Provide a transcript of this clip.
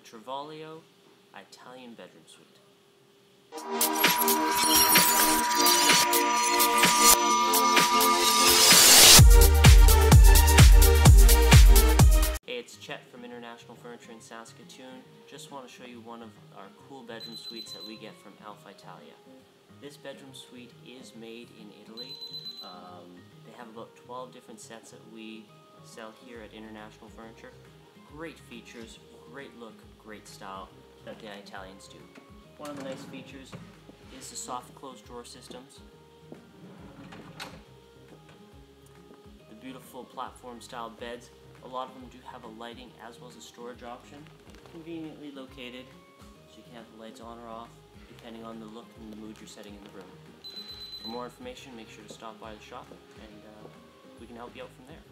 the Travaglio Italian bedroom suite. Hey, it's Chet from International Furniture in Saskatoon. Just want to show you one of our cool bedroom suites that we get from Alpha Italia. This bedroom suite is made in Italy. They have about 12 different sets that we sell here at International Furniture. Great features, great look, great style that the Italians do. One of the nice features is the soft closed drawer systems. The beautiful platform style beds. A lot of them do have a lighting as well as a storage option. Conveniently located so you can have the lights on or off depending on the look and the mood you're setting in the room. For more information, make sure to stop by the shop and we can help you out from there.